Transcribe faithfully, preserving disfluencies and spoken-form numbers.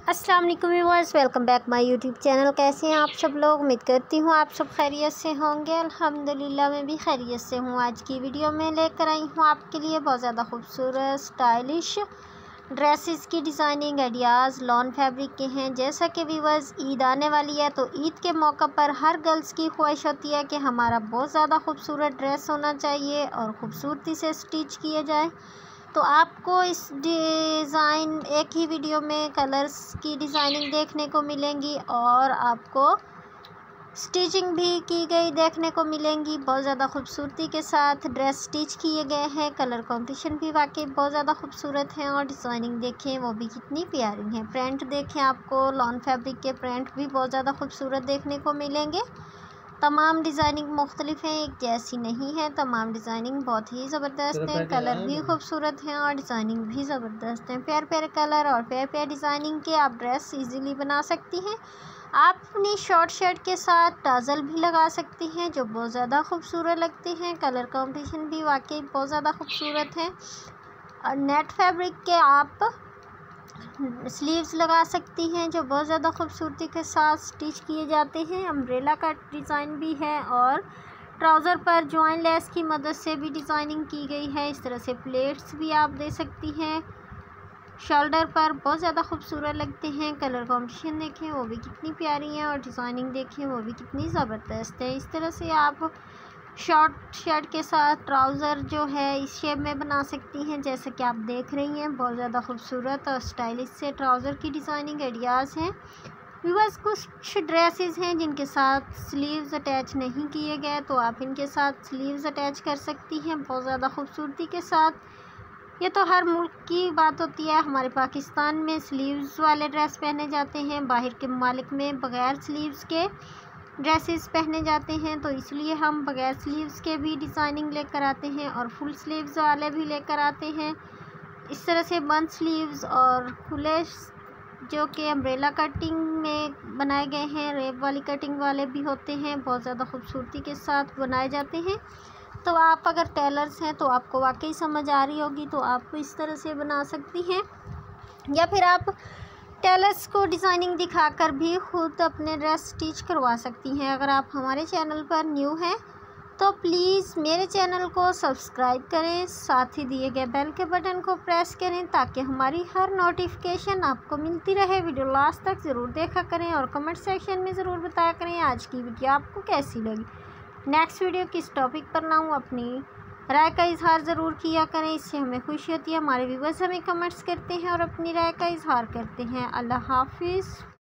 अस्सलाम वालेकुम viewers, welcome back my YouTube channel. कैसे हैं आप सब लोग? उम्मीद करती हूँ आप सब खैरियत से होंगे। अल्हम्दुलिल्लाह मैं भी खैरियत से हूँ। आज की वीडियो में लेकर आई हूँ आपके लिए बहुत ज़्यादा खूबसूरत स्टाइलिश ड्रेसेस की डिज़ाइनिंग आइडियाज़ लॉन फैब्रिक के हैं। जैसा कि व्यूअर्स ईद आने वाली है, तो ईद के मौका पर हर गर्ल्स की ख्वाहिश होती है कि हमारा बहुत ज़्यादा खूबसूरत ड्रेस होना चाहिए और ख़ूबसूरती से स्टिच किए जाए। तो आपको इस डिज़ाइन एक ही वीडियो में कलर्स की डिज़ाइनिंग देखने को मिलेंगी और आपको स्टिचिंग भी की गई देखने को मिलेंगी। बहुत ज़्यादा खूबसूरती के साथ ड्रेस स्टिच किए गए हैं। कलर कॉम्बिनेशन भी वाकई बहुत ज़्यादा खूबसूरत है और डिज़ाइनिंग देखें वो भी कितनी प्यारी है। प्रिंट देखें, आपको लॉन फैब्रिक के प्रिंट भी बहुत ज़्यादा खूबसूरत देखने को मिलेंगे। तमाम डिज़ाइनिंग मुख्तलिफ हैं, एक जैसी नहीं है। तमाम डिज़ाइनिंग बहुत ही ज़बरदस्त हैं, कलर भी खूबसूरत हैं और डिज़ाइनिंग भी ज़बरदस्त हैं। प्यारे प्यारे कलर और प्यारे प्यारे डिज़ाइनिंग के आप ड्रेस इजीली बना सकती हैं। आप अपनी शॉर्ट शर्ट के साथ टाजल भी लगा सकती हैं जो बहुत ज़्यादा खूबसूरत लगते हैं। कलर कॉम्बिनेशन भी वाकई बहुत ज़्यादा खूबसूरत है। और नेट फैब्रिक के आप स्लीव्स लगा सकती हैं जो बहुत ज़्यादा खूबसूरती के साथ स्टिच किए जाते हैं। अम्ब्रेला का डिज़ाइन भी है और ट्राउज़र पर जॉइन लेस की मदद से भी डिज़ाइनिंग की गई है। इस तरह से प्लेट्स भी आप दे सकती हैं। शोल्डर पर बहुत ज़्यादा खूबसूरत लगते हैं। कलर कॉम्बिनेशन देखें वो भी कितनी प्यारी है और डिज़ाइनिंग देखें वो भी कितनी ज़बरदस्त है। इस तरह से आप शॉर्ट शर्ट के साथ ट्राउज़र जो है इस शेप में बना सकती हैं जैसे कि आप देख रही हैं। बहुत ज़्यादा खूबसूरत और स्टाइलिश से ट्राउज़र की डिज़ाइनिंग आइडियाज़ हैं। व्यूअर्स, कुछ ड्रेसेस हैं जिनके साथ स्लीव्स अटैच नहीं किए गए, तो आप इनके साथ स्लीव्स अटैच कर सकती हैं बहुत ज़्यादा खूबसूरती के साथ। ये तो हर मुल्क की बात होती है। हमारे पाकिस्तान में स्लीव्स वाले ड्रेस पहने जाते हैं, बाहर के ममालिक में बग़ैर स्लीव्स के ड्रेसेस पहने जाते हैं, तो इसलिए हम बग़ैर स्लीव्स के भी डिज़ाइनिंग लेकर आते हैं और फुल स्लीव्स वाले भी लेकर आते हैं। इस तरह से बंद स्लीव्स और खुले जो कि अम्ब्रेला कटिंग में बनाए गए हैं, रेप वाली कटिंग वाले भी होते हैं, बहुत ज़्यादा खूबसूरती के साथ बनाए जाते हैं। तो आप अगर टेलर्स हैं तो आपको वाकई समझ आ रही होगी, तो आप इस तरह से बना सकती हैं या फिर आप टेलर्स को डिज़ाइनिंग दिखाकर भी ख़ुद अपने ड्रेस स्टिच करवा सकती हैं। अगर आप हमारे चैनल पर न्यू हैं तो प्लीज़ मेरे चैनल को सब्सक्राइब करें, साथ ही दिए गए बेल के बटन को प्रेस करें ताकि हमारी हर नोटिफिकेशन आपको मिलती रहे। वीडियो लास्ट तक ज़रूर देखा करें और कमेंट सेक्शन में ज़रूर बताया करें आज की वीडियो आपको कैसी लगी। नेक्स्ट वीडियो किस टॉपिक पर लाऊं, अपनी राय का इजहार ज़रूर किया करें, इससे हमें खुशी होती है। हमारे व्यूअर्स हमें कमेंट्स करते हैं और अपनी राय का इजहार करते हैं। अल्लाह हाफिज़।